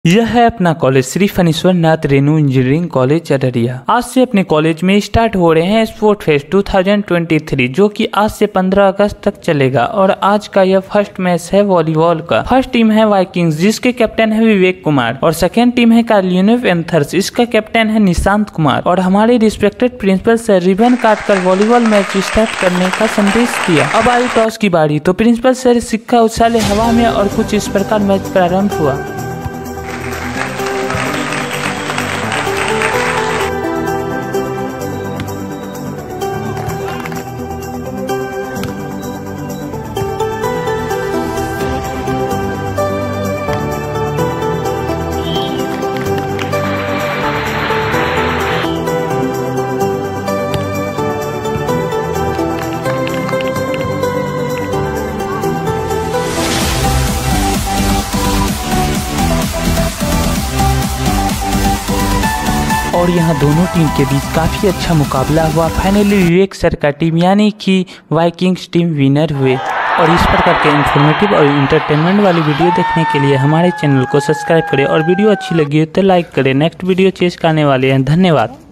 यह है अपना college Shri Phanishwar Nath Renu engineering college Araria. आज से अपने कॉलेज में स्टार्ट हो रहे हैं स्पोर्ट फेस्ट 2023 जो कि आज से 15 अगस्त तक चलेगा। और आज का यह फर्स्ट मैच है वॉलीबॉल का। फर्स्ट टीम है वाइकिंग्स जिसके कैप्टन है विवेक कुमार और सेकेंड टीम है कार्लियनो पैंथर्स, इसका कैप्टन है निशांत कुमार। और हमारे रिस्पेक्टेड प्रिंसिपल सर रिबन काट कर वॉलीबॉल मैच स्टार्ट करने का संदेश दिया। अब आई टॉस की बारी तो प्रिंसिपल सर सिक्का उछाले हवा में और कुछ इस प्रकार मैच प्रारंभ हुआ। और यहाँ दोनों टीम के बीच काफ़ी अच्छा मुकाबला हुआ। फाइनली विवेक सर का टीम यानी कि वाइकिंग्स टीम विनर हुए। और इस प्रकार के इन्फॉर्मेटिव और इंटरटेनमेंट वाली वीडियो देखने के लिए हमारे चैनल को सब्सक्राइब करें और वीडियो अच्छी लगी हो तो लाइक करें। नेक्स्ट वीडियो चेस करने वाले हैं। धन्यवाद।